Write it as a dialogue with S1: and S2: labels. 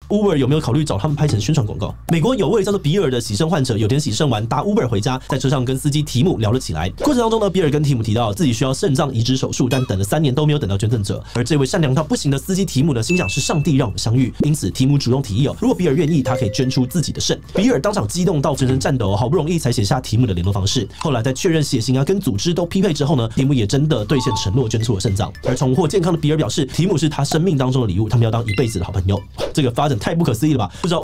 S1: Uber 有没有考虑找他们拍成宣传广告？美国有位叫做比尔的洗肾患者，有天洗肾完搭 Uber 回家，在车上跟司机提姆聊了起来。过程当中呢，比尔跟提姆提到自己需要肾脏移植手术，但等了3年都没有等到捐赠者。而这位善良到不行的司机提姆呢，心想是上帝让我们相遇，因此提姆主动提议如果比尔愿意，他可以捐出自己的肾。比尔当场激动到全身颤抖，好不容易才写下提姆的联络方式。后来在确认血型跟组织都匹配之后呢，提姆也真的兑现承诺，捐出了肾脏。而重获健康的比尔表示，提姆是他生命当中的礼物，他们要当一辈子的好朋友。这个发展太不可思议了吧？不知道